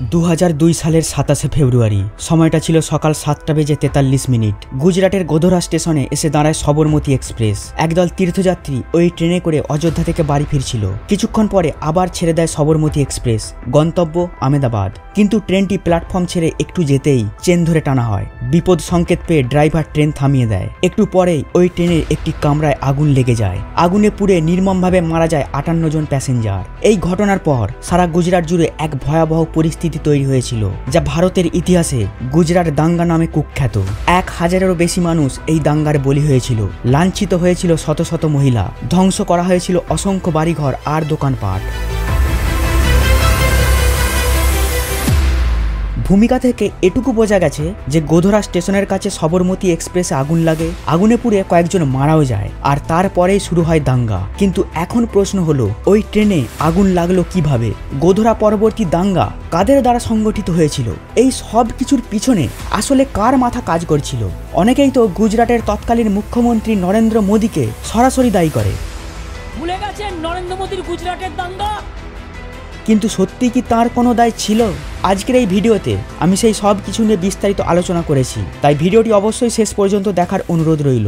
2002 সালের 27শে ফেব্রুয়ারি। সময়টা ছিল সকাল 7:43 গুজরাটের গোধরা স্টেশনে এসে দাঁড়ায় সবরমতী এক্সপ্রেস। একদল তীর্থযাত্রী ওই ট্রেনে করে অযোধ্যা থেকে বাড়ি ফিরছিল। কিছুক্ষণ পরে আবার ছেড়ে দেয় সবরমতী এক্সপ্রেস, গন্তব্য আহমেদাবাদ। কিন্তু ট্রেনটি প্ল্যাটফর্ম ছেড়ে একটু যেতেই চেন ধরে টানা হয়। বিপদ সংকেত পেয়ে ড্রাইভার ট্রেন থামিয়ে দেয়। একটু পরেই ওই ট্রেনের একটি কামরায় আগুন লেগে যায়। আগুনে পুড়ে নির্মমভাবে মারা যায় 58 জন প্যাসেঞ্জার। এই ঘটনার পর সারা গুজরাট জুড়ে এক ভয়াবহ পরিস্থিতি তৈরি হয়েছিল, যা ভারতের ইতিহাসে গুজরাট দাঙ্গা নামে কুখ্যাত। 1000-এরও বেশি মানুষ এই দাঙ্গার বলি হয়েছিল। লাঞ্ছিত হয়েছিল শত শত মহিলা, ধ্বংস করা হয়েছিল অসংখ্য বাড়িঘর আর দোকানপাট। ভূমিকা থেকে এটুকু বোঝা গেছে যে গোধরা স্টেশনের কাছে সবরমতী এক্সপ্রেসে আগুন লাগে, আগুনে পুড়ে কয়েকজন মারাও যায়, আর তারপরেই শুরু হয় দাঙ্গা। কিন্তু এখন প্রশ্ন হলো, ওই ট্রেনে আগুন লাগলো কিভাবে? গোধরা পরবর্তী দাঙ্গা কাদের দ্বারা সংগঠিত হয়েছিল? এই সব কিছুর পিছনে আসলে কার মাথা কাজ করছিল? অনেকেই তো গুজরাটের তৎকালীন মুখ্যমন্ত্রী নরেন্দ্র মোদীকে সরাসরি দায়ী করে। ভুলে গেছেন নরেন্দ্র মোদীর গুজরাটের দাঙ্গা? কিন্তু সত্যি কি তার কোনো দায় ছিল? আজকের এই ভিডিওতে আমি সেই সব কিছু নিয়ে বিস্তারিত আলোচনা করেছি, তাই ভিডিওটি অবশ্যই শেষ পর্যন্ত দেখার অনুরোধ রইল।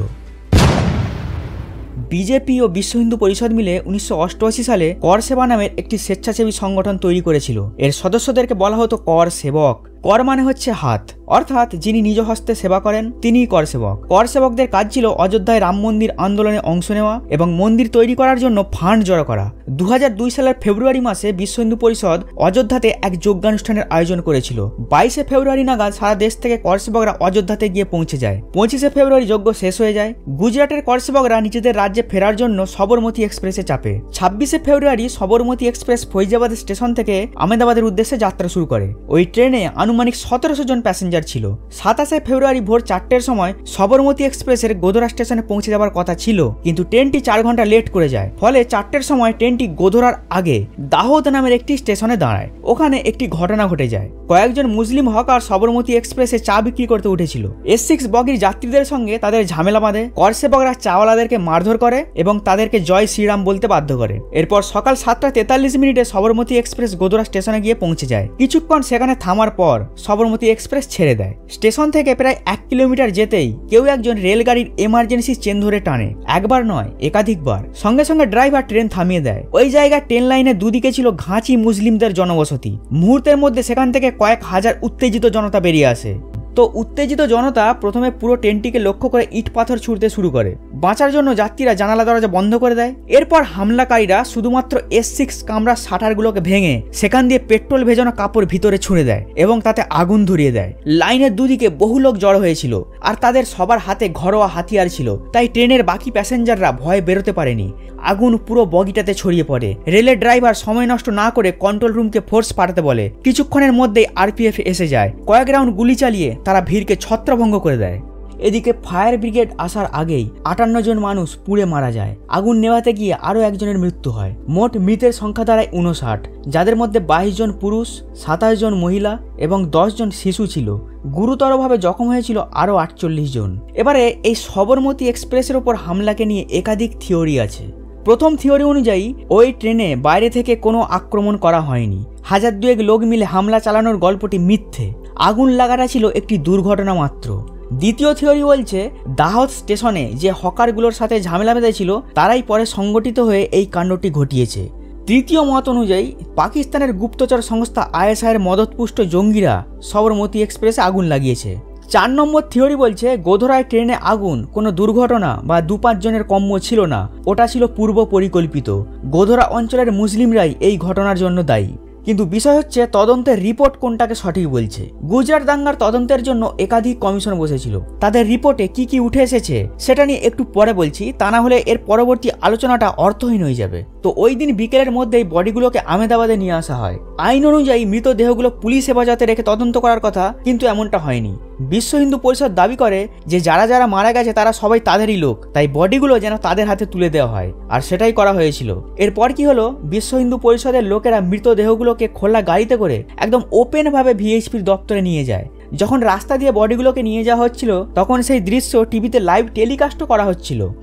বিজেপি ও বিশ্ব হিন্দু পরিষদ মিলে 1988 সালে কর সেবা নামের একটি স্বেচ্ছাসেবী সংগঠন তৈরি করেছিল। এর সদস্যদেরকে বলা হতো কর সেবক। কর মানে হচ্ছে হাত, অর্থাৎ যিনি নিজ হস্তে সেবা করেন তিনিই কর সেবক। কর সেবকদের কাজ ছিল অযোধ্যায় রাম মন্দির আন্দোলনে অংশ নেওয়া এবং মন্দির তৈরি করার জন্য ফান্ড জড়ো করা। 2002 সালের ফেব্রুয়ারি মাসে বিশ্ব হিন্দু পরিষদ অযোধ্যাতে এক যজ্ঞানুষ্ঠানের আয়োজন করেছিল। 22শে ফেব্রুয়ারি নাগাদ সারা দেশ থেকে কর সেবকরা অযোধ্যাতে গিয়ে পৌঁছে যায়। 25শে ফেব্রুয়ারি যজ্ঞ শেষ হয়ে যায়। গুজরাটের কর সেবকরা নিজেদের রাজ্যে ফেরার জন্য সবরমতী এক্সপ্রেসে চাপে। 26শে February Sabarmati express Faizabad station থেকে আহমেদাবাদের উদ্দেশ্যে যাত্রা শুরু করে। ওই ট্রেনে আনুমানিক 1700 জন প্যাসেঞ্জার ছিল। 27শে ফেব্রুয়ারি ভোর 4টের সময় সবরমতী এক্সপ্রেসের গোধরা স্টেশনে পৌঁছে যাওয়ার কথা ছিল, কিন্তু ট্রেনটি 4 ঘন্টা লেট করে যায়। ফলে 4টের সময় ট্রেনটি গোধরার আগে দাহোদ নামের একটি স্টেশনে দাঁড়ায়। ওখানে একটি ঘটনা ঘটে যায়। কয়েকজন মুসলিম হকার সবরমতী এক্সপ্রেসে চা বিক্রি করতে উঠেছিল। S6 বগির যাত্রীদের সঙ্গে তাদের ঝামেলা বাঁধে। কর সেবকরা চাওয়ালাদেরকে মারধর করে এবং তাদেরকে জয় শ্রীরাম বলতে বাধ্য করে। এরপর সকাল 7:43 সবরমতী এক্সপ্রেস গোধরা স্টেশনে গিয়ে পৌঁছে যায়। কিছুক্ষণ সেখানে থামার পর সবরমতী এক্সপ্রেস ছেড়ে দেয়। স্টেশন থেকে প্রায় 1 কিলোমিটার যেতেই কেউ একজন রেলগাড়ির এমার্জেন্সি চেন ধরে টানে। একবার নয়, একাধিকবার। সঙ্গে সঙ্গে ড্রাইভার ট্রেন থামিয়ে দেয়। ওই জায়গায় ট্রেন লাইনের দুদিকে ছিল ঘাঁচি মুসলিমদের জনবসতি। মুহূর্তের মধ্যে সেখান থেকে কয়েক হাজার উত্তেজিত জনতা বেরিয়ে আসে। তো উত্তেজিত জনতা প্রথমে পুরো ট্রেনটিকে লক্ষ্য করে ইট পাথর ছুড়তে শুরু করে। বাঁচার জন্য যাত্রীরা জানালা দরজা বন্ধ করে দেয়। এরপর হামলাকারীরা শুধুমাত্র S6 কামরার শাটারগুলোকে ভেঙে সেখান দিয়ে পেট্রোল ভেজানো কাপড় ভিতরে ছুঁড়ে দেয় এবং তাতে আগুন ধরিয়ে দেয়। লাইনের দুদিকে বহু লোক জড়ো হয়েছিল, আর তাদের সবার হাতে ঘরোয়া হাতিয়ার ছিল, তাই ট্রেনের বাকি প্যাসেঞ্জাররা ভয়ে বেরোতে পারেনি। আগুন পুরো বগিটাতে ছড়িয়ে পড়ে। রেলের ড্রাইভার সময় নষ্ট না করে কন্ট্রোল রুমকে ফোর্স পাঠাতে বলে। কিছুক্ষণের মধ্যেই RPF এসে যায়। কয়েক রাউন্ড গুলি চালিয়ে তারা ভিড়কে ছত্রভঙ্গ করে দেয়। এদিকে ফায়ার ব্রিগেড আসার আগেই 58 জন মানুষ পুড়ে মারা যায়। আগুন নেভাতে গিয়ে আরও একজনের মৃত্যু হয়। মোট মৃতের সংখ্যা দাঁড়ায় 59, যাদের মধ্যে 22 জন পুরুষ, 27 জন মহিলা এবং 10 জন শিশু ছিল। গুরুতরভাবে জখম হয়েছিল আরও 48 জন। এবারে এই সবরমতী এক্সপ্রেসের ওপর হামলাকে নিয়ে একাধিক থিওরি আছে। প্রথম থিওরি অনুযায়ী ওই ট্রেনে বাইরে থেকে কোনো আক্রমণ করা হয়নি। 1002 লোক মিলে হামলা চালানোর গল্পটি মিথ্যে। আগুন লাগাটা ছিল একটি দুর্ঘটনা মাত্র। দ্বিতীয় থিওরি বলছে দাহোদ স্টেশনে যে হকারগুলোর সাথে ঝামেলা বেঁধেছিল তারাই পরে সংগঠিত হয়ে এই কাণ্ডটি ঘটিয়েছে। তৃতীয় মত অনুযায়ী পাকিস্তানের গুপ্তচর সংস্থা ISI এর মদতপুষ্ট জঙ্গিরা সবরমতী এক্সপ্রেসে আগুন লাগিয়েছে। 4 নম্বর থিওরি বলছে গোধরায় ট্রেনে আগুন কোনো দুর্ঘটনা বা 2-5 জনের কম্য ছিল না, ওটা ছিল পূর্ব পরিকল্পিত। গোধরা অঞ্চলের মুসলিমরাই এই ঘটনার জন্য দায়ী। কিন্তু বিষয় হচ্ছে তদন্তের রিপোর্ট কোনটাকে সঠিক বলছে। গুজরাট দাঙ্গার তদন্তের জন্য একাধিক কমিশন বসেছিল। তাদের রিপোর্টে কি কি উঠে এসেছে সেটা নিয়ে একটু পরে বলছি, তা না হলে এর পরবর্তী আলোচনাটা অর্থহীন হয়ে যাবে। তো ওই দিন বিকেলের মধ্যেই বডিগুলোকে আহমেদাবাদে নিয়ে আসা হয়। আইন অনুযায়ী মৃতদেহগুলো পুলিশ হেফাজতে রেখে তদন্ত করার কথা, কিন্তু এমনটা হয়নি। বিশ্ব হিন্দু পরিষদ দাবি করে যে যারা যারা মারা গেছে তারা সবাই তাদেরই লোক, তাই বডিগুলো যেন তাদের হাতে তুলে দেওয়া হয়, আর সেটাই করা হয়েছিল। এরপর কি হলো, বিশ্ব হিন্দু পরিষদের লোকেরা মৃতদেহগুলোকে খোলা গাড়িতে করে একদম ওপেন ভাবে VHPর দপ্তরে নিয়ে যায়। যখন রাস্তা দিয়ে বডিগুলোকে নিয়ে যাওয়া হচ্ছিল তখন সেই দৃশ্য টিভিতে লাইভ টেলিকাস্টও করা হচ্ছিল।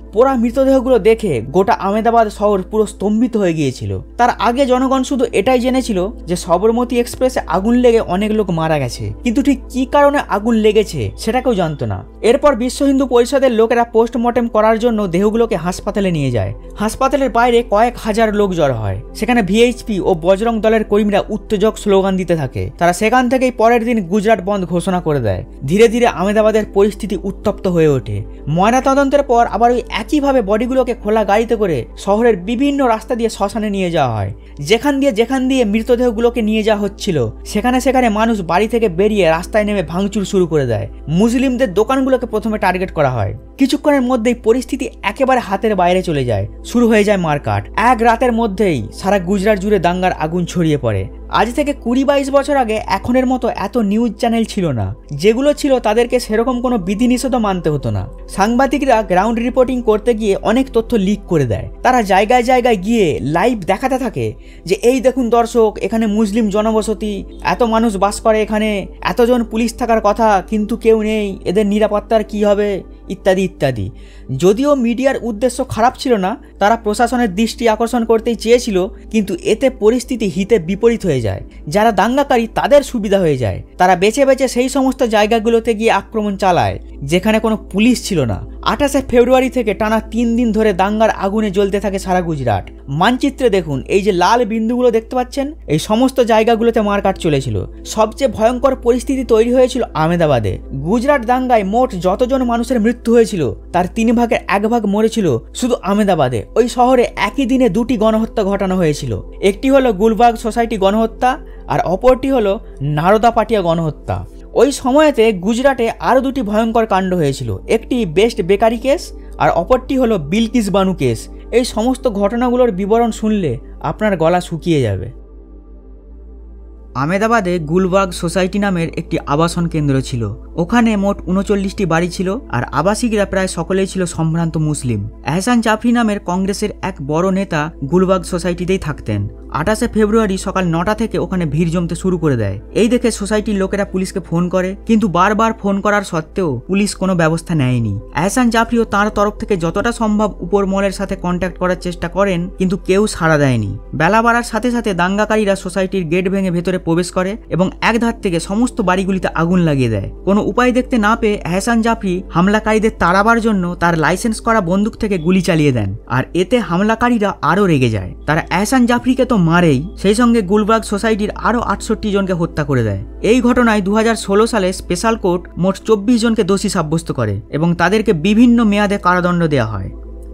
পোড়া মৃতদেহগুলো দেখে গোটা আহমেদাবাদ শহর পুরো স্তম্ভিত হয়ে গিয়েছিল। তার আগে জনগণ শুধু এটাই জেনেছিল যে সবরমতী এক্সপ্রেসে আগুন লেগে অনেক লোক মারা গেছে, কিন্তু ঠিক কি কারণে আগুন লেগেছে সেটা কেউ জানতো না। এরপর বিশ্ব হিন্দু পরিষদের লোকেরা পোস্টমর্টেম করার জন্য দেহগুলোকে হাসপাতালে নিয়ে যায়। হাসপাতালের বাইরে কয়েক হাজার লোক জড়ো হয়। সেখানে ভিএইচপি ও বজরং দলের কর্মীরা উত্তেজক স্লোগান দিতে থাকে। তারা সেখান থেকেই পরের দিন গুজরাট বন্ধ ঘোষণা করে দেয়। ধীরে ধীরে আহমেদাবাদের পরিস্থিতি উত্তপ্ত হয়ে ওঠে। ময়না তদন্তের পর আবার ওই একইভাবে বডিগুলোকে খোলা গাড়িতে করে শহরের বিভিন্ন রাস্তা দিয়ে শ্মশানে নিয়ে যাওয়া হয়। যেখান দিয়ে মৃতদেহগুলোকে নিয়ে যাওয়া হচ্ছিল সেখানে মানুষ বাড়ি থেকে বেরিয়ে রাস্তায় নেমে ভাঙচুর শুরু করে দেয়। মুসলিমদের দোকানগুলোকে প্রথমে টার্গেট করা হয়। কিছুক্ষণের মধ্যেই পরিস্থিতি একেবারে হাতের বাইরে চলে যায়। শুরু হয়ে যায় মারকাট। এক রাতের মধ্যেই সারা গুজরাট জুড়ে দাঙ্গার আগুন ছড়িয়ে পড়ে। আজ থেকে 20-22 বছর আগে এখনের মতো এত নিউজ চ্যানেল ছিল না। যেগুলো ছিল তাদেরকে সেরকম কোনো বিধিনিষেধও মানতে হতো না। সাংবাদিকরা গ্রাউন্ড রিপোর্টিং করতে গিয়ে অনেক তথ্য লিক করে দেয়। তারা জায়গায় জায়গায় গিয়ে লাইভ দেখাতে থাকে যে এই দেখুন দর্শক, এখানে মুসলিম জনবসতি, এত মানুষ বাস করে, এখানে এতজন পুলিশ থাকার কথা কিন্তু কেউ নেই, এদের নিরাপত্তার কি হবে, ইত্যাদি ইত্যাদি। যদিও মিডিয়ার উদ্দেশ্য খারাপ ছিল না, তারা প্রশাসনের দৃষ্টি আকর্ষণ করতেই চেয়েছিল, কিন্তু এতে পরিস্থিতি হিতে বিপরীত হয়ে যায়। যারা দাঙ্গাকারী তাদের সুবিধা হয়ে যায়। তারা বেছে বেছে সেই সমস্ত জায়গাগুলোতে গিয়ে আক্রমণ চালায় যেখানে কোনো পুলিশ ছিল না। 28 ফেব্রুয়ারি থেকে টানা 3 দিন ধরে দাঙ্গার আগুনে জ্বলতে থাকে সারা গুজরাট। মানচিত্রে দেখুন, এই যে লাল বিন্দুগুলো দেখতে পাচ্ছেন, এই সমস্ত জায়গাগুলোতে মারকাট চলেছিল। সবচেয়ে ভয়ঙ্কর পরিস্থিতি তৈরি হয়েছিল আহমেদাবাদে। গুজরাট দাঙ্গায় মোট যতজন মানুষের মৃত্যু হয়েছিল তার 3 ভাগের 1 ভাগ মরেছিল শুধু আহমেদাবাদে। ওই শহরে একই দিনে 2টি গণহত্যা ঘটানো হয়েছিল। একটি হলো গুলবাগ সোসাইটি গণহত্যা আর অপরটি হলো নারদা পাটিয়া গণহত্যা। ওই সময়তে গুজরাটে আরও 2টি ভয়ঙ্কর কাণ্ড হয়েছিল। একটি বেস্ট বেকারি কেস আর অপরটি হলো বিলকিস বানু কেস। এই সমস্ত ঘটনাগুলোর বিবরণ শুনলে আপনার গলা শুকিয়ে যাবে। আহমেদাবাদে গুলবাগ সোসাইটি নামের একটি আবাসন কেন্দ্র ছিল। ওখানে মোট 39টি বাড়ি ছিল আর আবাসিকরা প্রায় সকলেই ছিল সম্ভ্রান্ত মুসলিম। এহসান জাফরি নামের কংগ্রেসের এক বড় নেতা গুলবাগ সোসাইটিতেই থাকতেন। 28 ফেব্রুয়ারি সকাল 9টা থেকে ওখানে ভিড় জমতে শুরু করে দেয়। এই দেখে সোসাইটির লোকেরা পুলিশকে ফোন করে, কিন্তু বারবার ফোন করার সত্ত্বেও পুলিশ কোনো ব্যবস্থা নেয়নি। এহসান জাফরিও তাঁর তরফ থেকে যতটা সম্ভব উপর মহলের সাথে কন্ট্যাক্ট করার চেষ্টা করেন, কিন্তু কেউ সাড়া দেয়নি। বেলা বাড়ার সাথে সাথে দাঙ্গাকারীরা সোসাইটির গেট ভেঙে ভেতরে প্রবেশ করে এবং এক ধার থেকে সমস্ত বাড়িগুলিতে আগুন লাগিয়ে দেয়। কোনো উপায় দেখতে না পেয়ে এহসান জাফরি হামলাকারীদের তাড়াবার জন্য তার লাইসেন্স করা বন্দুক থেকে গুলি চালিয়ে দেন। আর এতে হামলাকারীরা আরও রেগে যায়। তারা এহসান জাফরিকে তো মারেই, সেই সঙ্গে গুলবাগ সোসাইটির আরও 68 জনকে হত্যা করে দেয়। এই ঘটনায় 2016 সালে স্পেশাল কোর্ট মোট 24 জনকে দোষী সাব্যস্ত করে এবং তাদেরকে বিভিন্ন মেয়াদে কারাদণ্ড দেওয়া হয়।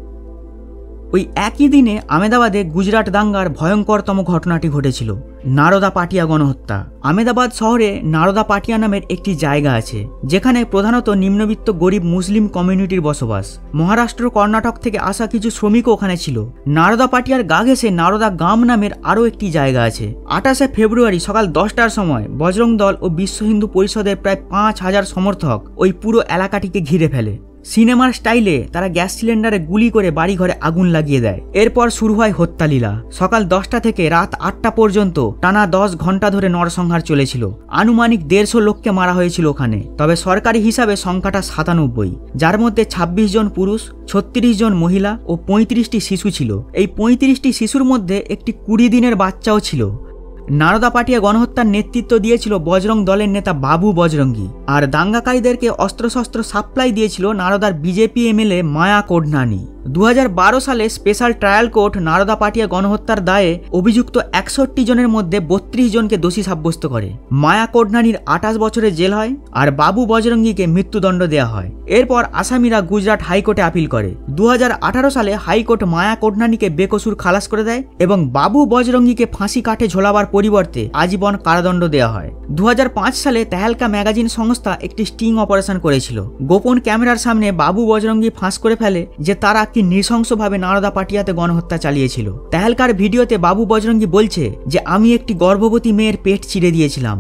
ওই একই দিনে আহমেদাবাদে গুজরাট দাঙ্গার ভয়ঙ্করতম ঘটনাটি ঘটেছিল, নারদা পাটিয়া গণহত্যা। আহমেদাবাদ শহরে নারদা পাটিয়া নামের একটি জায়গা আছে যেখানে প্রধানত নিম্নবিত্ত গরিব মুসলিম কমিউনিটির বসবাস। মহারাষ্ট্র, কর্ণাটক থেকে আসা কিছু শ্রমিকও ওখানে ছিল। নারদা পাটিয়ার গা ঘেঁষে নারদা গাম নামের আরও একটি জায়গা আছে। 28 ফেব্রুয়ারি সকাল 10টার সময় বজরং দল ও বিশ্ব হিন্দু পরিষদের প্রায় 5000 সমর্থক ওই পুরো এলাকাটিকে ঘিরে ফেলে। সিনেমার স্টাইলে তারা গ্যাস সিলিন্ডারে গুলি করে বাড়িঘরে আগুন লাগিয়ে দেয়। এরপর শুরু হয় হত্যালীলা। সকাল 10টা থেকে রাত 8টা পর্যন্ত টানা 10 ঘন্টা ধরে নরসংহার চলেছিল। আনুমানিক 150 লোককে মারা হয়েছিল ওখানে। তবে সরকারি হিসাবে সংখ্যাটা 97, যার মধ্যে 26 জন পুরুষ, 36 জন মহিলা ও 35টি শিশু ছিল। এই 35টি শিশুর মধ্যে একটি 20 দিনের বাচ্চাও ছিল। নারদা পাটিয়া গণহত্যার নেতৃত্ব দিয়েছিল বজরং দলের নেতা বাবু বজরঙ্গী, আর দাঙ্গাকারীদেরকে অস্ত্রশস্ত্র সাপ্লাই দিয়েছিল নারদার বিজেপি এমএলএ মায়া কোডনানি। 2012 সালে special trial court Naroda Patiya গণহত্যার দায়ে অভিযুক্ত 61 জনের মধ্যে 32 জনকে দোষী সাব্যস্ত করে। মায়া কোডনানির 28 বছরের জেল হয় আর বাবু বজরঙ্গীকে মৃত্যুদণ্ড দেওয়া হয়। এরপর আসামিরা গুজরাট হাইকোর্টে আপিল করে। 2018 সালে হাইকোর্ট মায়া কোডনানিকে বেকসুর খালাস করে দেয় এবং বাবু বজরঙ্গীকে ফাঁসি কাঠে ঝোলাবার পরিবর্তে আজীবন কারাদণ্ড দেওয়া হয়। 2005 সালে তেহেলকা ম্যাগাজিন সংস্থা একটি স্টিং অপারেশন করেছিল। গোপন ক্যামেরার সামনে বাবু বজরঙ্গী ফাঁস করে ফেলে যে তারা কি নৃশংসভাবে নারদা পাটিয়াতে গণহত্যা চালিয়েছিল। তেহেলকার ভিডিওতে বাবু বজরঙ্গী বলছে যে আমি একটি গর্ভবতী মেয়ের পেট চিরে দিয়েছিলাম।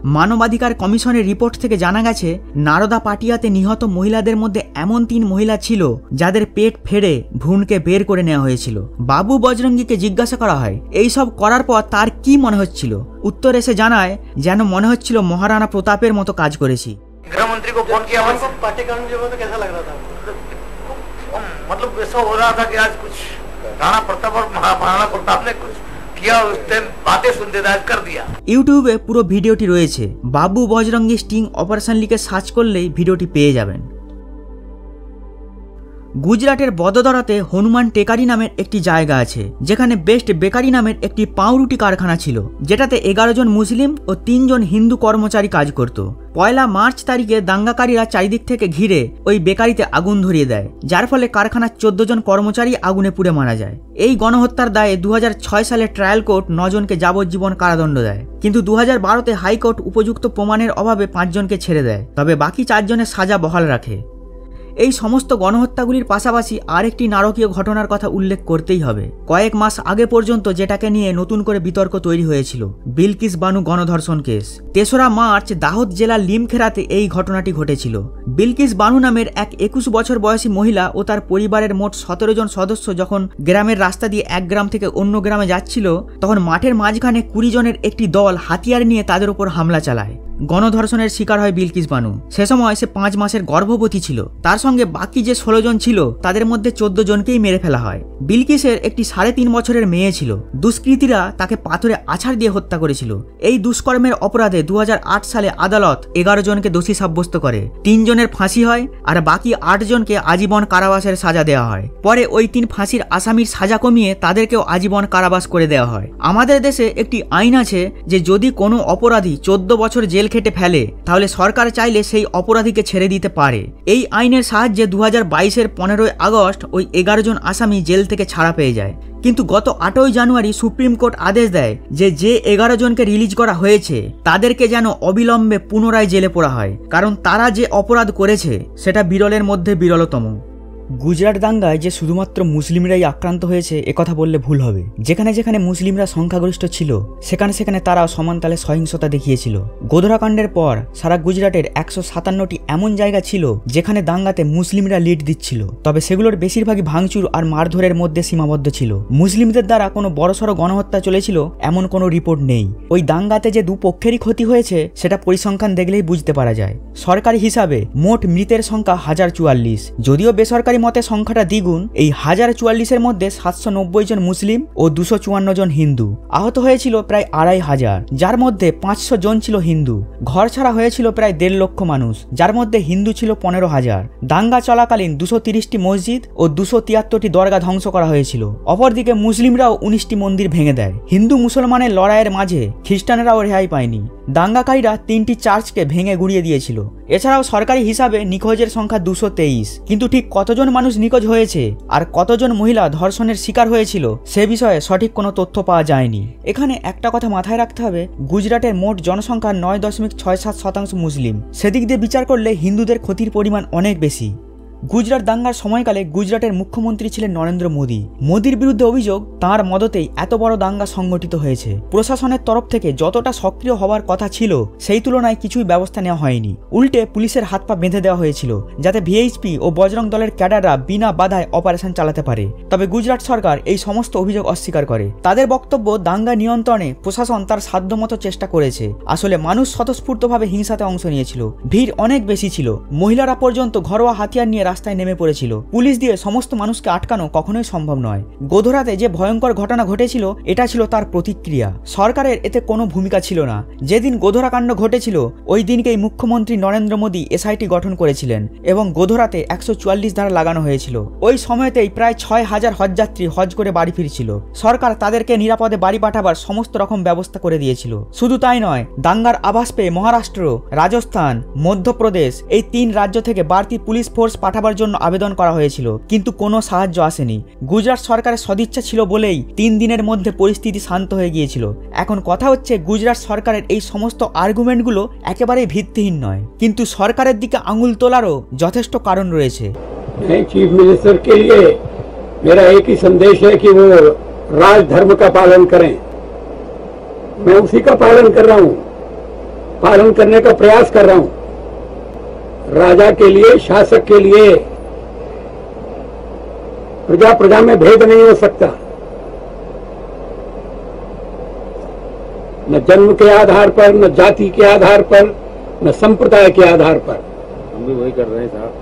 মানবাধিকার কমিশনের রিপোর্ট থেকে জানা গেছে নারদা পাটিয়াতে নিহত মহিলাদের মধ্যে এমন 3 মহিলা ছিল যাদের পেট ফেড়ে ভ্রূণকে বের করে নেওয়া হয়েছিল। বাবু বজরঙ্গীকে জিজ্ঞাসা করা হয় এই সব করার পর তার কি মনে হচ্ছিল। উত্তর এসে জানায় যেন মনে হচ্ছিল মহারানা প্রতাপের মতো কাজ করেছি। गृहमंत्री को फोन किया, पाठ्यक्रम जो तो कैसा लग रहा था? मतलब ऐसा हो रहा था कि आज कुछ राणा प्रताप और महाराणा प्रताप ने कुछ किया, उस टाइम बातें सुनते थे, आज कर दिया। ইউটিউবে পুরো ভিডিওটি রয়েছে, বাবু বজরঙ্গী স্টিং অপারেশন লিখে সার্চ করলেই ভিডিওটি পেয়ে যাবেন। গুজরাটের বদোদরাতে হনুমান টেকারি নামের একটি জায়গা আছে যেখানে বেস্ট বেকারি নামের একটি পাউরুটি কারখানা ছিল, যেটাতে 11 জন মুসলিম ও 3 জন হিন্দু কর্মচারী কাজ করত। 1 মার্চ তারিখে দাঙ্গাকারীরা চারিদিক থেকে ঘিরে ওই বেকারিতে আগুন ধরিয়ে দেয়, যার ফলে কারখানার 14 জন কর্মচারী আগুনে পুড়ে মারা যায়। এই গণহত্যার দায়ে 2006 সালে ট্রায়াল কোর্ট 9 জনকে যাবজ্জীবন কারাদণ্ড দেয়, কিন্তু 2012তে হাইকোর্ট উপযুক্ত প্রমাণের অভাবে 5 জনকে ছেড়ে দেয়, তবে বাকি 4 জনের সাজা বহাল রাখে। এই সমস্ত গণহত্যাগুলির পাশাপাশি আরেকটি নারকীয় ঘটনার কথা উল্লেখ করতেই হবে। কয়েক মাস আগে পর্যন্ত যেটাকে নিয়ে নতুন করে বিতর্ক তৈরি হয়েছিল, বিলকিস বানু গণধর্ষণ কেস। 3রা মার্চ দাহোদ জেলার লিমখেরাতে এই ঘটনাটি ঘটেছিল। বিলকিস বানু নামের এক 21 বছর বয়সী মহিলা ও তার পরিবারের মোট 17 জন সদস্য যখন গ্রামের রাস্তা দিয়ে এক গ্রাম থেকে অন্য গ্রামে যাচ্ছিল, তখন মাঠের মাঝখানে 20 জনের একটি দল হাতিয়ার নিয়ে তাদের উপর হামলা চালায়। গণধর্ষণের শিকার হয় বিলকিস বানু। সে সময় সে 5 মাসের গর্ভবতী ছিল। তার সঙ্গে বাকি যে 16 জন ছিল তাদের মধ্যে 14 জনকেই মেরে ফেলা হয়। বিলকিসের একটি 3.5 বছরের মেয়ে ছিল। দুষ্কৃতীরা তাকে পাথরে আছাড় দিয়ে হত্যা করেছিল। এই দুষ্কর্মের অপরাধে 2008 সালে আদালত 11 জনকে দোষী সাব্যস্ত করে। 3 জনের ফাঁসি হয় আর বাকি 8 জনকে আজীবন কারাবাসের সাজা দেওয়া হয়। পরে ওই 3 ফাঁসির আসামির সাজা কমিয়ে তাদেরকেও আজীবন কারাবাস করে দেওয়া হয়। আমাদের দেশে একটি আইন আছে যে যদি কোনো অপরাধী 14 বছর জেল খেটে ফেলে তাহলে সরকার চাইলে সেই অপরাধীকে ছেড়ে দিতে পারে। এই আইনের সাহায্যে 2022-এর 15ই আগস্ট ওই 11 জন আসামি জেল থেকে ছাড়া পেয়ে যায়। কিন্তু গত 8ই জানুয়ারি সুপ্রিম কোর্ট আদেশ দেয় যে 11 জনকে রিলিজ করা হয়েছে তাদেরকে যেন অবিলম্বে পুনরায় জেলে পোড়া হয়, কারণ তারা যে অপরাধ করেছে সেটা বিরলের মধ্যে বিরলতম। গুজরাট দাঙ্গায় যে শুধুমাত্র মুসলিমরাই আক্রান্ত হয়েছে একথা বললে ভুল হবে। যেখানে যেখানে মুসলিমরা সংখ্যাগরিষ্ঠ ছিল সেখানে সেখানে তারাও সমানতালে সহিংসতা দেখিয়েছিল। গোধরাকাণ্ডের পর সারা গুজরাটের 157টি এমন জায়গা ছিল যেখানে দাঙ্গাতে মুসলিমরা লিড দিচ্ছিল, তবে সেগুলোর বেশিরভাগই ভাঙচুর আর মারধরের মধ্যে সীমাবদ্ধ ছিল। মুসলিমদের দ্বারা কোনো বড়সড় গণহত্যা চলেছিল এমন কোনো রিপোর্ট নেই। ওই দাঙ্গাতে যে দুপক্ষেরই ক্ষতি হয়েছে সেটা পরিসংখ্যান দেখলেই বুঝতে পারা যায়। সরকারি হিসাবে মোট মৃতের সংখ্যা 1044, যদিও বেসরকারি মতে সংখ্যাটা দ্বিগুণ। এই 1044-এর মধ্যে 790 জন মুসলিম ও 254 জন হিন্দু। আহত হয়েছিল প্রায় 2500, যার মধ্যে 500 জন ছিল হিন্দু। ঘর ছাড়া হয়েছিল প্রায় 1.5 লক্ষ মানুষ, যার মধ্যে হিন্দু ছিল 15,000। দাঙ্গা চলাকালীন 230টি মসজিদ ও 273টি দরগা ধ্বংস করা হয়েছিল। অপরদিকে মুসলিমরাও 19টি মন্দির ভেঙে দেয়। হিন্দু মুসলমানের লড়াইয়ের মাঝে খ্রিস্টানেরাও রেহাই পায়নি। দাঙ্গাকারীরা 3টি চার্চকে ভেঙে গুঁড়িয়ে দিয়েছিল। এছাড়াও সরকারি হিসাবে নিখোঁজের সংখ্যা 223, কিন্তু ঠিক কতজন মানুষ নিখোঁজ হয়েছে আর কতজন মহিলা ধর্ষণের শিকার হয়েছিল সে বিষয়ে সঠিক কোনো তথ্য পাওয়া যায়নি। এখানে একটা কথা মাথায় রাখতে হবে, গুজরাটের মোট জনসংখ্যা 9.67% মুসলিম। সেদিক দিয়ে বিচার করলে হিন্দুদের ক্ষতির পরিমাণ অনেক বেশি। গুজরাট দাঙ্গার সময়কালে গুজরাটের মুখ্যমন্ত্রী ছিলেন নরেন্দ্র মোদী। মোদীর বিরুদ্ধে অভিযোগ তাঁর মদতেই এত বড় দাঙ্গা সংগঠিত হয়েছে। প্রশাসনের তরফ থেকে যতটা সক্রিয় হওয়ার কথা ছিল সেই তুলনায় কিছুই ব্যবস্থা নেওয়া হয়নি। উল্টে পুলিশের হাত পা বেঁধে দেওয়া হয়েছিল যাতে ভিএইচপি ও বজরং দলের ক্যাডাররা বিনা বাধায় অপারেশন চালাতে পারে। তবে গুজরাট সরকার এই সমস্ত অভিযোগ অস্বীকার করে। তাদের বক্তব্য, দাঙ্গা নিয়ন্ত্রণে প্রশাসন তার সাধ্যমতো চেষ্টা করেছে। আসলে মানুষ স্বতঃস্ফূর্তভাবে হিংসাতে অংশ নিয়েছিল। ভিড় অনেক বেশি ছিল। মহিলারা পর্যন্ত ঘরোয়া হাতিয়ার নিয়ে রাস্তায় নেমে পড়েছিল। পুলিশ দিয়ে সমস্ত মানুষকে আটকানো কখনোই সম্ভব নয়। গোধরাতে যে ভয়ঙ্কর ঘটনা ঘটেছিল এটা ছিল তার প্রতিক্রিয়া। সরকারের এতে কোনো ভূমিকা ছিল না। যেদিন গোধরাকাণ্ড ঘটেছিল ওই দিনকেই মুখ্যমন্ত্রী নরেন্দ্র মোদী এসআইটি গঠন করেছিলেন এবং গোধরাতে 144 ধারা লাগানো হয়েছিল। ওই সময়তেই প্রায় 6000 হজযাত্রী হজ করে বাড়ি ফিরছিল। সরকার তাদেরকে নিরাপদে বাড়ি পাঠাবার সমস্ত রকম ব্যবস্থা করে দিয়েছিল। শুধু তাই নয়, দাঙ্গার আভাস পেয়ে মহারাষ্ট্র, রাজস্থান, মধ্যপ্রদেশ এই 3 রাজ্য থেকে বাড়তি পুলিশ ফোর্স পাঠাবার জন্য আবেদন করা হয়েছিল, কিন্তু কোনো সাহায্য আসেনি। গুজরাট সরকারের সদিচ্ছা ছিল বলেই 3 দিনের মধ্যে পরিস্থিতি শান্ত হয়ে গিয়েছিল। এখন কথা হচ্ছে, গুজরাট সরকারের এই সমস্ত আর্গুমেন্টগুলো একেবারেই ভিত্তিহীন নয়, কিন্তু সরকারের দিকে আঙুল তোলারও যথেষ্ট কারণ রয়েছে। चीफ मिनिस्टर के लिए मेरा एक ही संदेश है कि वो राज धर्म का पालन करें। मैं उसी का पालन कर रहा हूं। पालन करने का प्रयास कर रहा हूं। राजा के लिए, शासक के लिए प्रजा प्रजा में भेद नहीं हो सकता। न जन्म के आधार पर, न जाति के आधार पर, न संप्रदाय के आधार पर। हम भी वही कर रहे हैं साहब।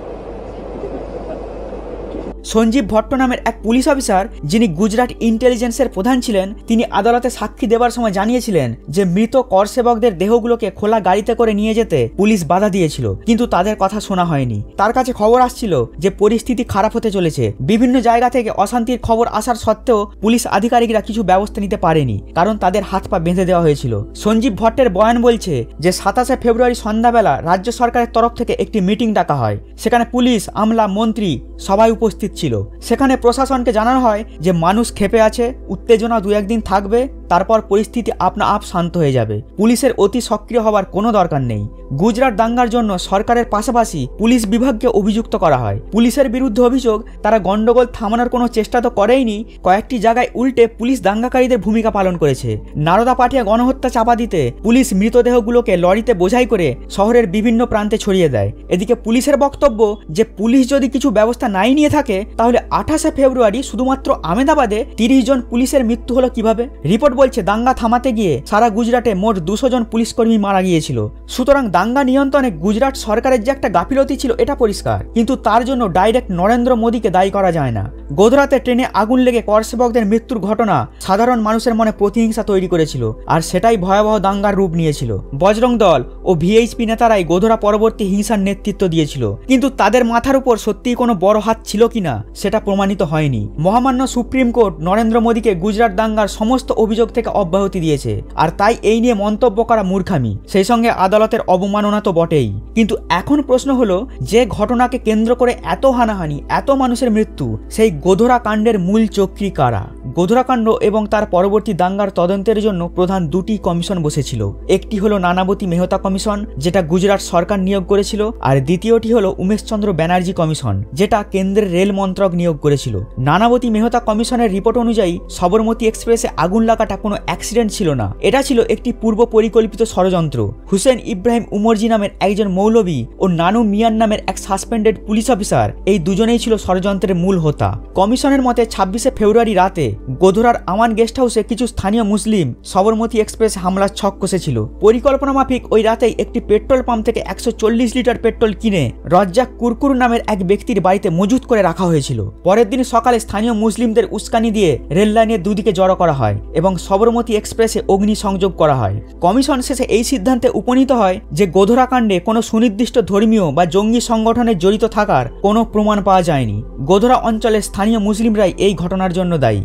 সঞ্জীব ভট্ট নামের এক পুলিশ অফিসার, যিনি গুজরাট ইন্টেলিজেন্সের প্রধান ছিলেন, তিনি আদালতে সাক্ষী দেওয়ার সময় জানিয়েছিলেন যে মৃত কর সেবকদের দেহগুলোকে খোলা গাড়িতে করে নিয়ে যেতে পুলিশ বাধা দিয়েছিল, কিন্তু তাদের কথা শোনা হয়নি। তার কাছে খবর আসছিল যে পরিস্থিতি খারাপ হতে চলেছে। বিভিন্ন জায়গা থেকে অশান্তির খবর আসার সত্ত্বেও পুলিশ আধিকারিকরা কিছু ব্যবস্থা নিতে পারেনি, কারণ তাদের হাত পা বেঁধে দেওয়া হয়েছিল। সঞ্জীব ভট্টের বয়ান বলছে যে 27শে ফেব্রুয়ারি সন্ধ্যাবেলা রাজ্য সরকারের তরফ থেকে একটি মিটিং ডাকা হয়। সেখানে পুলিশ, আমলা, মন্ত্রী সবাই উপস্থিত ছিল। সেখানে প্রশাসনকে জানানো হয় যে মানুষ ক্ষেপে আছে, উত্তেজনা 2-1 দিন থাকবে, তারপর পরিস্থিতি আপনা আপ শান্ত হয়ে যাবে। পুলিশের অতি সক্রিয় হওয়ার কোনো দরকার নেই। গুজরাট দাঙ্গার জন্য সরকারের পাশাপাশি পুলিশ বিভাগকে অভিযুক্ত করা হয়। পুলিশের বিরুদ্ধে অভিযোগ, তারা গন্ডগোল থামানোর কোনো চেষ্টা তো করেইনি, কয়েকটি জায়গায় উল্টে পুলিশ দাঙ্গাকারীদের ভূমিকা পালন করেছে। নারদা পাঠিয়ে গণহত্যা চাপা দিতে পুলিশ মৃতদেহগুলোকে লরিতে বোঝাই করে শহরের বিভিন্ন প্রান্তে ছড়িয়ে দেয়। এদিকে পুলিশের বক্তব্য যে পুলিশ যদি কিছু ব্যবস্থা নাই নিয়ে থাকে, তাহলে 28শে ফেব্রুয়ারি শুধুমাত্র আহমেদাবাদে 30 জন পুলিশের মৃত্যু হলো কিভাবে? রিপোর্ট বলছে দাঙ্গা থামাতে গিয়ে সারা গুজরাটে মোট 200 জন পুলিশকর্মী মারা গিয়েছিল। সুতরাং দাঙ্গা নিয়ন্ত্রণে গুজরাট সরকারের যে একটা গাফিলতি ছিল এটা পরিষ্কার, কিন্তু তার জন্য ডাইরেক্ট নরেন্দ্র মোদীকে দায়ী করা যায় না। গোধরাতে ট্রেনে আগুন লেগে কর সেবকদের মৃত্যুর ঘটনা সাধারণ মানুষের মনে প্রতিহিংসা তৈরি করেছিল, আর সেটাই ভয়াবহ দাঙ্গার রূপ নিয়েছিল। বজরং দল ও ভিএইচপি নেতারাই গোধরা পরবর্তী হিংসার নেতৃত্ব দিয়েছিল, কিন্তু তাদের মাথার উপর সত্যিই কোনো বড় হাত ছিল কিনা সেটা প্রমাণিত হয়নি। মহামান্য সুপ্রিম কোর্ট নরেন্দ্র মোদীকে গুজরাট দাঙ্গার সমস্ত অভিযোগ থেকে অব্যাহতি দিয়েছে, আর তাই এই নিয়ে মন্তব্য করা মূর্খামি, সেই সঙ্গে আদালতের অবমাননা তো বটেই। কিন্তু এখন প্রশ্ন হলো, যে ঘটনাকে কেন্দ্র করে এত হানাহানি, এত মানুষের মৃত্যু, সেই গোধরা কাণ্ডের মূল চক্রী কারা? গোধরা কাণ্ড এবং তার পরবর্তী দাঙ্গার তদন্তের জন্য প্রধান 2টি কমিশন বসেছিল। একটি হলো নানাবতী মেহতা কমিশন, যেটা গুজরাট সরকার নিয়োগ করেছিল, আর দ্বিতীয়টি হলো উমেশচন্দ্র ব্যানার্জি কমিশন, যেটা কেন্দ্রের রেল মন্ত্রক নিয়োগ করেছিল। নানাবতী মেহতা কমিশনের রিপোর্ট অনুযায়ী সবরমতী এক্সপ্রেসে আগুন লাগাটা কোনো অ্যাক্সিডেন্ট ছিল না, এটা ছিল একটি পূর্ব পরিকল্পিত ষড়যন্ত্র। হুসেন ইব্রাহিম উমরজি নামের একজন মৌলবী ও নানু মিয়ান নামের এক সাসপেন্ডেড পুলিশ অফিসার, এই দুজনেই ছিল ষড়যন্ত্রের মূল হোতা। কমিশনের মতে 26শে ফেব্রুয়ারি রাতে গোধরার আমান গেস্ট হাউসে কিছু স্থানীয় মুসলিম সবরমতী এক্সপ্রেস হামলার ছক কষেছিল। পরিকল্পনা মাফিক ওই রাতেই একটি পেট্রোল পাম্প থেকে 140 লিটার পেট্রোল কিনে রজ্জাক কুরকুর নামের এক ব্যক্তির বাড়িতে মজুত করে রাখা হয়েছিল। পরের দিন সকালে স্থানীয় মুসলিমদের উস্কানি দিয়ে রেল লাইনের দুদিকে জড়ো করা হয় এবং সবরমতী এক্সপ্রেসে অগ্নি সংযোগ করা হয়। কমিশন শেষে এই সিদ্ধান্তে উপনীত হয় যে গোধরা কাণ্ডে কোনো সুনির্দিষ্ট ধর্মীয় বা জঙ্গি সংগঠনের জড়িত থাকার কোনো প্রমাণ পাওয়া যায়নি। গোধরা অঞ্চলের স্থানীয় মুসলিমরাই এই ঘটনার জন্য দায়ী।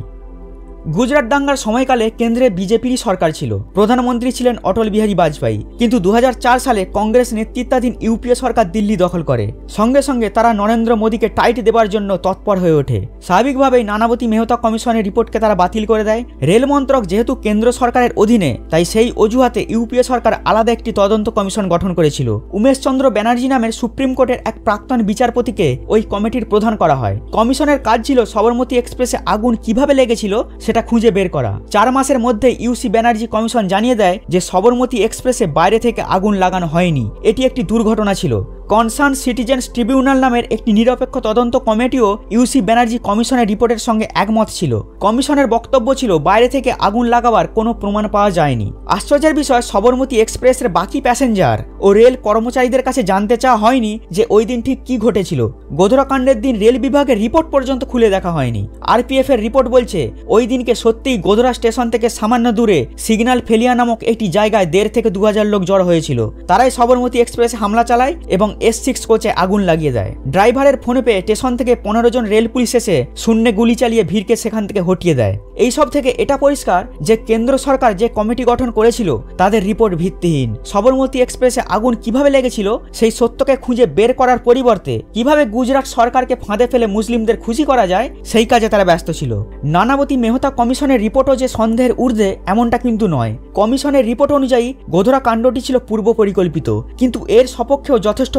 গুজরাট দাঙ্গার সময়কালে কেন্দ্রে বিজেপির সরকার ছিল, প্রধানমন্ত্রী ছিলেন অটল বিহারী বাজপেয়ী, কিন্তু 2004 সালে কংগ্রেস নেতৃত্বাধীন ইউপিএ সরকার দিল্লি দখল করে। সঙ্গে সঙ্গে তারা নরেন্দ্র মোদীকে টাইট দেবার জন্য তৎপর হয়ে ওঠে। স্বাভাবিকভাবেই নানাবতী মেহতা কমিশনের রিপোর্টকে তারা বাতিল করে দেয়। রেল মন্ত্রক যেহেতু কেন্দ্র সরকারের অধীনে, তাই সেই অজুহাতে ইউপিএ সরকার আলাদা একটি তদন্ত কমিশন গঠন করেছিল। উমেশচন্দ্র ব্যানার্জি নামের সুপ্রিম কোর্টের এক প্রাক্তন বিচারপতিকে ওই কমিটির প্রধান করা হয়। কমিশনের কাজ ছিল সবরমতী এক্সপ্রেসে আগুন কিভাবে লেগেছিল সেটা খুঁজে বের করা। 4 মাসের মধ্যে ইউসি ব্যানার্জি কমিশন জানিয়ে দেয় যে সবরমতী এক্সপ্রেসে বাইরে থেকে আগুন লাগানো হয়নি, এটি একটি দুর্ঘটনা ছিল। কনসার্ন সিটিজেন্স ট্রিবিউনাল নামের একটি নিরপেক্ষ তদন্ত কমিটিও ইউসি ব্যানার্জি কমিশনের রিপোর্টের সঙ্গে একমত ছিল। কমিশনের বক্তব্য ছিল বাইরে থেকে আগুন লাগাবার কোনো প্রমাণ পাওয়া যায়নি। আশ্চর্যের বিষয়, সবরমতী এক্সপ্রেসের বাকি প্যাসেঞ্জার ও রেল কর্মচারীদের কাছে জানতে চাওয়া হয়নি যে ওই দিন ঠিক কি ঘটেছিল। গোধরা কাণ্ডের দিন রেল বিভাগের রিপোর্ট পর্যন্ত খুলে দেখা হয়নি। আরপিএফ এর রিপোর্ট বলছে ওই দিনকে সত্যিই গোধরা স্টেশন থেকে সামান্য দূরে সিগন্যাল ফেলিয়া নামক একটি জায়গায় 1,500 থেকে 2,000 লোক জড়ো হয়েছিল। তারাই সবরমতী এক্সপ্রেসে হামলা চালায় এবং S6 কোচে আগুন লাগিয়ে দেয়। ড্রাইভারের ফোনে পেয়ে স্টেশন থেকে 15 জন রেল পুলিশ এসে শূন্যে গুলি চালিয়ে ভিড়কে সেখান থেকে হটিয়ে দেয়। এইসব থেকে এটা পরিষ্কার যে কেন্দ্র সরকার যে কমিটি গঠন করেছিল তাদের রিপোর্ট ভিত্তিহীন। সবরমতী এক্সপ্রেসে আগুন কিভাবে লেগেছিল সেই সত্যকে খুঁজে বের করার পরিবর্তে কিভাবে গুজরাট সরকারকে ফাঁদে ফেলে মুসলিমদের খুশি করা যায় সেই কাজে তারা ব্যস্ত ছিল। নানাবতী মেহতা কমিশনের রিপোর্টও যে সন্দেহের ঊর্ধ্বে এমনটা কিন্তু নয়। কমিশনের রিপোর্ট অনুযায়ী গোধরা কাণ্ডটি ছিল পূর্ব পরিকল্পিত, কিন্তু এর সপক্ষেও যথেষ্ট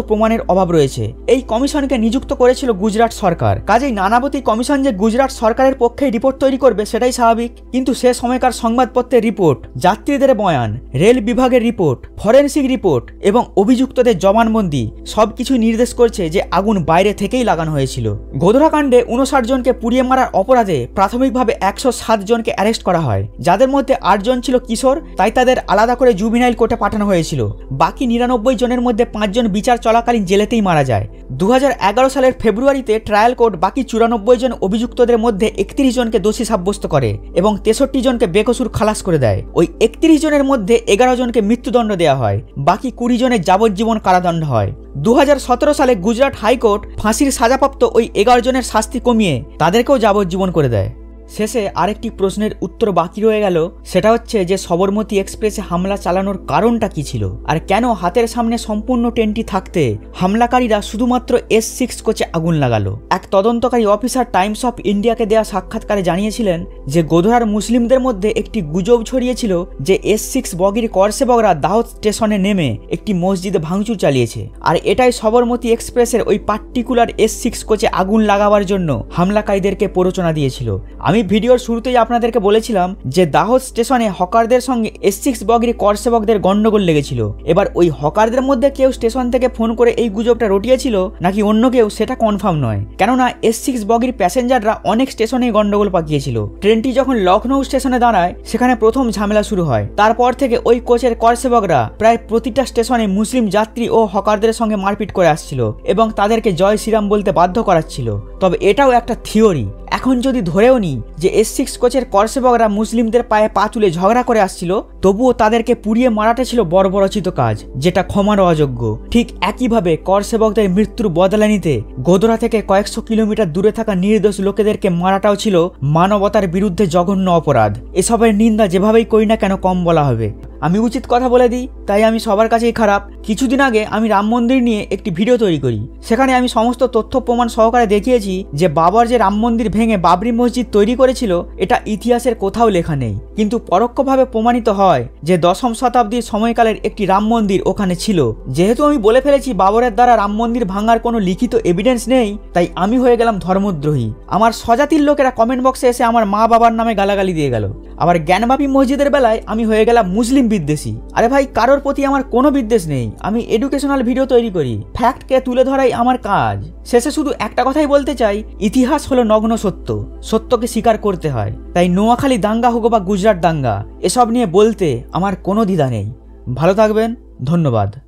প্রমাণের অভাব রয়েছে। এই কমিশনকে নিযুক্ত করেছিল গুজরাট সরকার, কাজেই নানাবতী কমিশন যে গুজরাট সরকারের পক্ষে রিপোর্ট তৈরি করবে সেটাই স্বাভাবিক। কিন্তু সে সময়কার সংবাদপত্রের রিপোর্ট, যাত্রীদের বয়ান, রেল বিভাগের রিপোর্ট, ফরেনসিক রিপোর্ট এবং অভিযুক্তদের জবানবন্দি সবকিছু নির্দেশ করছে যে আগুন বাইরে থেকেই লাগানো হয়েছিল। গোধরা কাণ্ডে 59 জনকে পুড়িয়ে মারার অপরাধে প্রাথমিকভাবে 107 জনকে অ্যারেস্ট করা হয়, যাদের মধ্যে 8 জন ছিল কিশোর, তাই তাদের আলাদা করে জুভিনাইল কোর্টে পাঠানো হয়েছিল। বাকি 99 জনের মধ্যে 5 জন বিচার চলাকালীন জেলেতেই মারা যায়। 2011 সালের ফেব্রুয়ারিতে ট্রায়াল কোর্ট বাকি 94 জন অভিযুক্তদের মধ্যে 31 জনকে দোষী সাব্যস্ত করে এবং 63 জনকে বেকসুর খালাস করে দেয়। ওই 31 জনের মধ্যে 11 জনকে মৃত্যুদণ্ড দেওয়া হয়, বাকি 20 জনের যাবজ্জীবন কারাদণ্ড হয়। 2017 সালে গুজরাট হাইকোর্ট ফাঁসির সাজাপ্রাপ্ত ওই 11 জনের শাস্তি কমিয়ে তাদেরকেও যাবজ্জীবন করে দেয়। শেষে আরেকটি প্রশ্নের উত্তর বাকি রয়ে গেল, সেটা হচ্ছে যে সবরমতী এক্সপ্রেসে হামলা চালানোর কারণটা কি ছিল, আর কেন হাতের সামনে সম্পূর্ণ ট্রেনটি থাকতে হামলাকারীরা শুধুমাত্র S6 কোচে আগুন লাগালো। এক তদন্তকারী অফিসার টাইমস অফ ইন্ডিয়াকে দেওয়া সাক্ষাৎকারে জানিয়েছিলেন যে গোধরার মুসলিমদের মধ্যে একটি গুজব ছড়িয়েছিল যে S6 বগির করসেবকরা দাহদ স্টেশনে নেমে একটি মসজিদে ভাঙচুর চালিয়েছে, আর এটাই সবরমতী এক্সপ্রেসের ওই পার্টিকুলার S6 কোচে আগুন লাগাবার জন্য হামলাকারীদেরকে প্ররোচনা দিয়েছিল। আমি ভিডিওর শুরুতেই আপনাদেরকে বলেছিলাম যে দাহদ স্টেশনে হকারদের সঙ্গে S6 বগির করসেবকদের গন্ডগোল লেগেছিল। এবার ওই হকারদের মধ্যে কেউ স্টেশন থেকে ফোন করে এই গুজবটা রটিয়েছিল নাকি অন্য কেউ সেটা কনফার্ম নয়, কেননা S6 বগির প্যাসেঞ্জাররা অনেক স্টেশনে গন্ডগোল পাকিয়েছিল। ট্রেনটি যখন লখনৌ স্টেশনে দাঁড়ায় সেখানে প্রথম ঝামেলা শুরু হয়। তারপর থেকে ওই কোচের করসেবকরা প্রায় প্রতিটা স্টেশনে মুসলিম যাত্রী ও হকারদের সঙ্গে মারপিট করে আসছিল এবং তাদেরকে জয় শ্রীরাম বলতে বাধ্য করাচ্ছিল। তবে এটাও একটা থিওরি। এখন যদি ধরেও নি যে S6 কোচের করসেবকরা মুসলিমদের পায়ে পা তুলে ঝগড়া করে আসছিল, তবুও তাদেরকে পুড়িয়ে মারাটা ছিল বর্বরচিত কাজ, যেটা ক্ষমার অযোগ্য। ঠিক একইভাবে করসেবকদের মৃত্যুর বদলা নিতে গোধরা থেকে কয়েকশো কিলোমিটার দূরে থাকা নির্দোষ লোকেদেরকে মারাটাও ছিল মানবতার বিরুদ্ধে জঘন্য অপরাধ। এসবের নিন্দা যেভাবেই করি না কেন কম বলা হবে। আমি উচিত কথা বলে দিই, তাই আমি সবার কাছেই খারাপ। কিছুদিন আগে আমি রাম মন্দির নিয়ে একটি ভিডিও তৈরি করি, সেখানে আমি সমস্ত তথ্য প্রমাণ সহকারে দেখিয়েছি যে বাবর যে রাম মন্দির ভেঙে বাবরি মসজিদ তৈরি করেছিল এটা ইতিহাসের কোথাও লেখা নেই, কিন্তু পরোক্ষভাবে প্রমাণিত হয় যে 10ম শতাব্দীর সময়কালের একটি রাম মন্দির ওখানে ছিল। যেহেতু আমি বলে ফেলেছি বাবরের দ্বারা রাম মন্দির ভাঙার কোনো লিখিত এভিডেন্স নেই, তাই আমি হয়ে গেলাম ধর্মদ্রোহী। আমার স্বজাতির লোকেরা কমেন্ট বক্সে এসে আমার মা বাবার নামে গালাগালি দিয়ে গেল। আবার জ্ঞানবাপী মসজিদের বেলায় আমি হয়ে গেলাম মুসলিম বিদ্বেষী। আরে ভাই, কারোর প্রতি আমার কোনো বিদ্বেষ নেই। আমি এডুকেশনাল ভিডিও তৈরি করি, ফ্যাক্টকে তুলে ধরাই আমার কাজ। শেষে শুধু একটা কথাই বলতে চাই, ইতিহাস হলো নগ্ন সত্য, সত্যকে স্বীকার করতে হয়। তাই নোয়াখালী দাঙ্গা হোক বা গুজরাট দাঙ্গা, এসব নিয়ে বলতে আমার কোনো দ্বিধা নেই। ভালো থাকবেন, ধন্যবাদ।